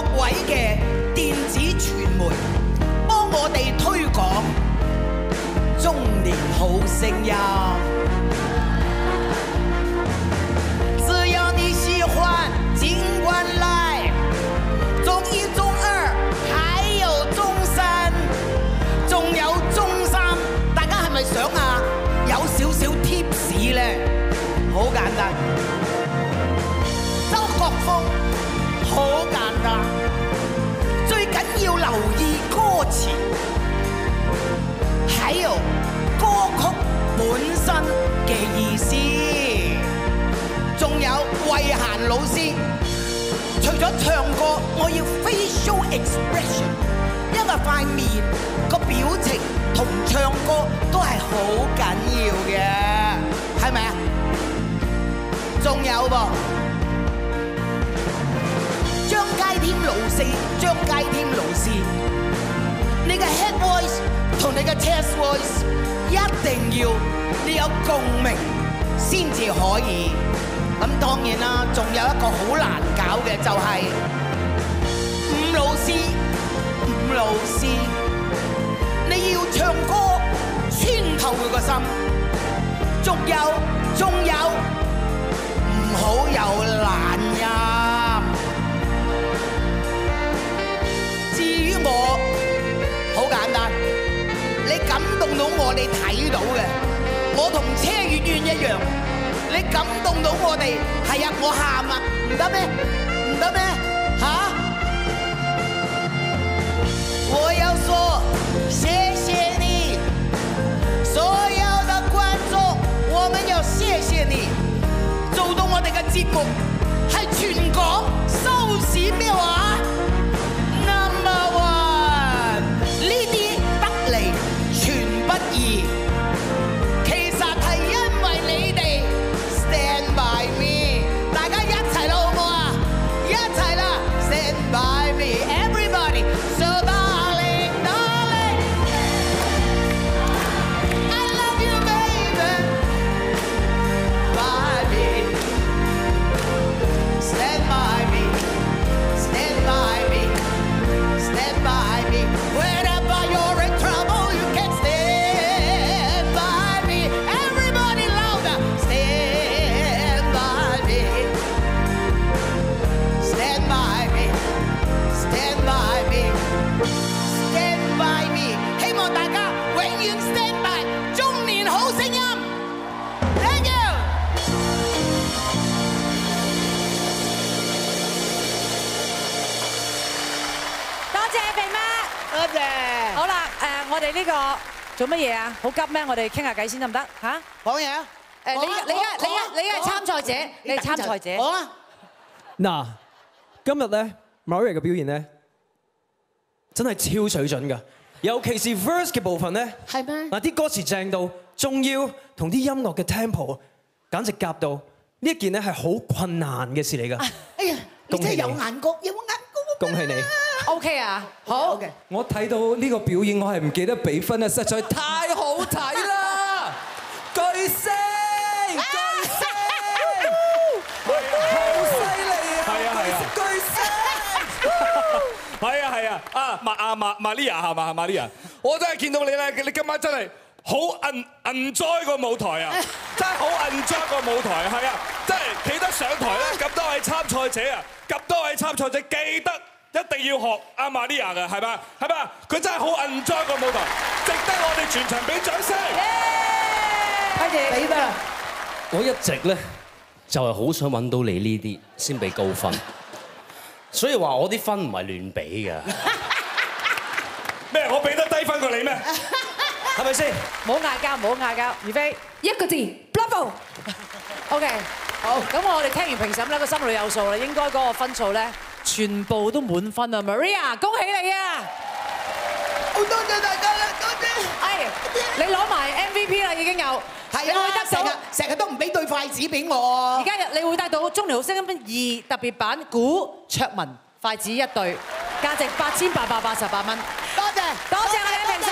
位嘅電子傳媒幫我哋推廣中年好聲音。只要你喜歡，盡管來。中一、中二，還有中三，仲有中三。大家係咪想啊？有少少 tips 咧，好簡單。周國峰好簡單，最緊要留意歌詞，還有歌曲本身嘅意思。仲有慧嫻老師，除咗唱歌，我要 facial expression， 因為塊面個表情同唱歌都係好緊要嘅，係咪啊？仲有噃，張佳添老師，你嘅 head voice 同你嘅 chest voice 一定要你有共鳴先至可以。咁當然啦，仲有一個好難搞嘅就係伍老師，你要唱歌穿透佢個心，仲有唔好有懶音。至於我，好簡單，你感動到我，你睇到嘅，我同車月圓一樣。你感動到我哋，係啊，我喊啊，唔得咩？唔得咩？嚇！我要說謝謝你，所有的觀眾，我們要謝謝你，做到我哋嘅節目係全港收視咩話 ？Number one， 呢啲得嚟全不易，其實係因為你哋。Stand by me， 大家一齊啦，好唔好啊？一齊啦 ，Stand by me， everybody， so darling darling， I love you baby， by me， stand by me， stand by me， stand by me，whenever you're in trouble you can stand by me，everybody louder， stand by me， 希望大家永遠 stand by 中年好聲音 ，Thank you。 多謝肥媽， 多謝。 好啦，我哋呢個做乜嘢啊？好急咩？我哋傾下偈先得唔得？嚇？ 講嘢啊！ 你係參賽者，你係參賽者。 講啊！ 嗱，今日咧 Maria 嘅表現咧，真係超水準㗎，尤其是 verse 嘅部分咧。 係咩？ 嗱，啲歌詞正到，仲要同啲音樂嘅 tempo 簡直夾到，呢一件咧係好困難嘅事嚟㗎。 哎呀，你真係有眼光，有冇眼光？ 恭喜你 OK 啊，好嘅。 我睇到呢個表演，我係唔記得俾分啊，實在太好睇啦！巨星，好犀利啊！ 係啊， 巨星， 係啊，Maria 係嘛？Maria， 我真係見到你咧，你今晚真係好 enjoy 個舞台啊！真係好 enjoy 個舞台，係啊，真係企得上台咧，咁多位參賽者啊，咁多位參賽者記得一定要學阿 Maria 嘅，係嘛？係嘛？佢真係好 enjoy 個舞台，值得我哋全場俾掌聲。 多謝你啦！ 我一直咧就係好想揾到你呢啲先俾高分，所以話我啲分唔係亂俾㗎。 咩？我俾得低分過你咩？係咪先？ 唔好嗌交，唔好嗌交。如飛一個字 ，Bravo。OK， 好。咁我哋聽完評審咧，個心裏有數啦，應該嗰個分數咧，全部都滿分啊 ！Maria， 恭喜你啊！ 好多謝大家啦，多謝。 係，你攞埋 MVP 啦，已經有。係啊， 成日都唔俾對筷子俾我。 而家你會得到中年好聲音2特別版古卓文筷子1對，價值8888蚊。 多謝， 多謝我哋嘅評審。